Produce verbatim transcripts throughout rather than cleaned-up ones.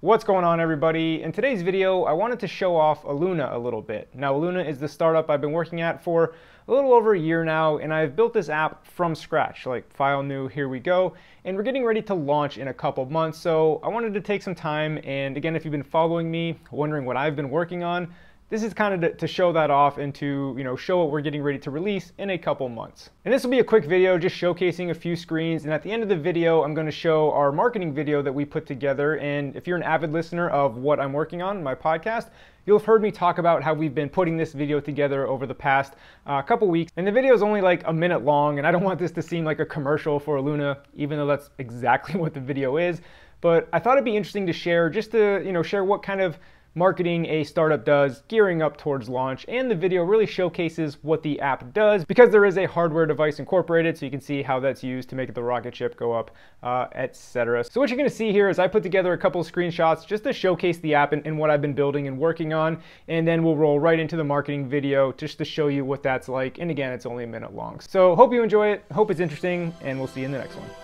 What's going on, everybody? In today's video, I wanted to show off Aluna a little bit. Now, Aluna is the startup I've been working at for a little over a year now, and I've built this app from scratch, like file new, here we go. And we're getting ready to launch in a couple months, so I wanted to take some time. And again, if you've been following me, wondering what I've been working on, this is kind of to, to show that off and to, you know, show what we're getting ready to release in a couple months. And this will be a quick video just showcasing a few screens. And at the end of the video, I'm going to show our marketing video that we put together. And if you're an avid listener of what I'm working on in my podcast, you'll have heard me talk about how we've been putting this video together over the past uh, couple weeks. And the video is only like a minute long, and I don't want this to seem like a commercial for Aluna, even though that's exactly what the video is. But I thought it'd be interesting to share, just to, you know, share what kind of marketing a startup does gearing up towards launch, and the video really showcases what the app does because there is a hardware device incorporated, so you can see how that's used to make the rocket ship go up, uh, et cetera. So what you're going to see here is I put together a couple of screenshots just to showcase the app and, and what I've been building and working on, and then we'll roll right into the marketing video just to show you what that's like. And again, it's only a minute long. So hope you enjoy it, hope it's interesting, and we'll see you in the next one.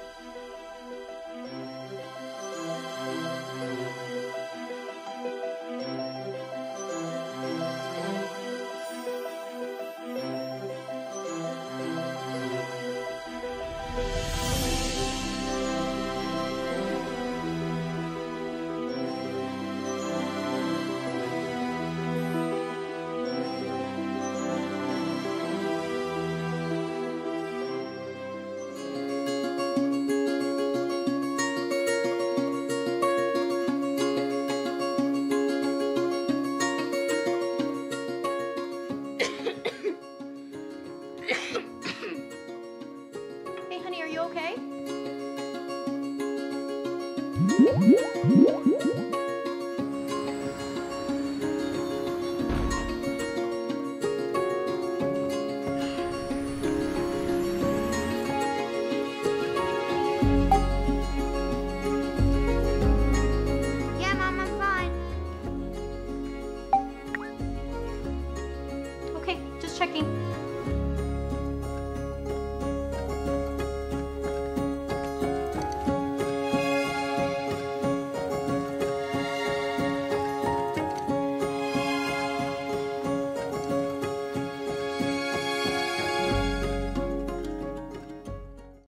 Are you okay? Yeah, Mom, I'm fine. Okay, just checking.